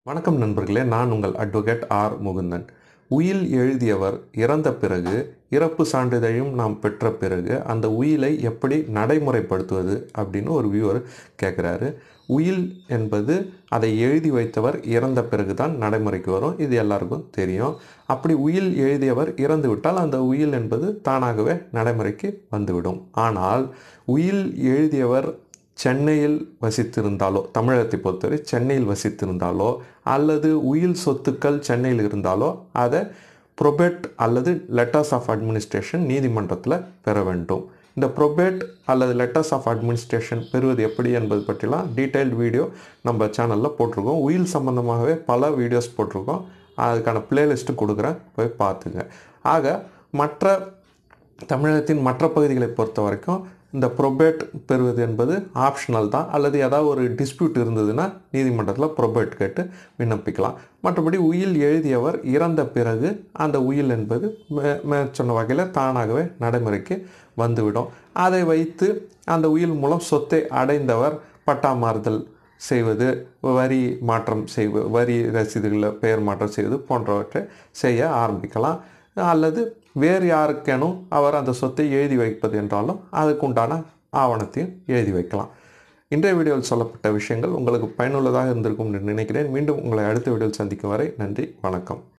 வணக்கம் நண்பர்களே, நான் உங்கள் அட்வொகேட் ஆர் முகுந்தன். உயில் எழுதியவர் இறந்த பிறகு, இறப்பு சான்றிதழையும் நாம் பெற்ற பிறகு அந்த உயிலை எப்படி நடைமுறைப்படுத்துவது அப்படின்னு ஒரு வியூவர் கேட்குறாரு. உயில் என்பது அதை எழுதி வைத்தவர் இறந்த பிறகு தான் நடைமுறைக்கு வரும். இது எல்லாருக்கும் தெரியும். அப்படி உயில் எழுதியவர் இறந்து விட்டால் அந்த உயில் என்பது தானாகவே நடைமுறைக்கு வந்துவிடும். ஆனால் உயில் எழுதியவர் சென்னையில் வசித்திருந்தாலோ, தமிழகத்தை பொறுத்தவரை சென்னையில் வசித்திருந்தாலோ அல்லது உயில் சொத்துக்கள் சென்னையில் இருந்தாலோ அதை ப்ரொபேட் அல்லது லெட்டர்ஸ் ஆஃப் அட்மினிஸ்ட்ரேஷன் நீதிமன்றத்தில் பெற வேண்டும். இந்த ப்ரொபேட் அல்லது லெட்டர்ஸ் ஆஃப் அட்மினிஸ்ட்ரேஷன் பெறுவது எப்படி என்பது பற்றிலாம் டீட்டெயில்டு வீடியோ நம்ம சேனலில் போட்டிருக்கோம். உயில் சம்பந்தமாகவே பல வீடியோஸ் போட்டிருக்கோம். அதுக்கான பிளேலிஸ்ட்டு கொடுக்குறேன், போய் பார்த்துங்க. ஆக தமிழகத்தின் மற்ற பகுதிகளை பொறுத்த வரைக்கும் இந்த ப்ரொபேட் பெறுவது என்பது ஆப்ஷனல் தான். அல்லது ஏதாவது ஒரு டிஸ்பியூட் இருந்ததுன்னா நீதிமன்றத்தில் ப்ரொபேட் கேட்டு விண்ணப்பிக்கலாம். மற்றபடி உயில் எழுதியவர் இறந்த பிறகு அந்த உயில் என்பது சொன்ன வகையில் தானாகவே நடைமுறைக்கு வந்துவிடும். அதை வைத்து அந்த உயில் மூலம் சொத்தை அடைந்தவர் பட்டா மாறுதல் செய்வது, வரி மாற்றம் செய்வது, வரி ரசீதுகளில் பெயர் மாற்றம் செய்வது போன்றவற்றை செய்ய ஆரம்பிக்கலாம். அல்லது வேறு யாருக்கேனும் அவர் அந்த சொத்தை எழுதி வைப்பது என்றாலும் அதுக்குண்டான ஆவணத்தையும் எழுதி வைக்கலாம். இன்றைய வீடியோவில் சொல்லப்பட்ட விஷயங்கள் உங்களுக்கு பயனுள்ளதாக இருந்திருக்கும் என்று நினைக்கிறேன். மீண்டும் உங்களை அடுத்த வீடியோவில் சந்திக்கும் வரை நன்றி, வணக்கம்.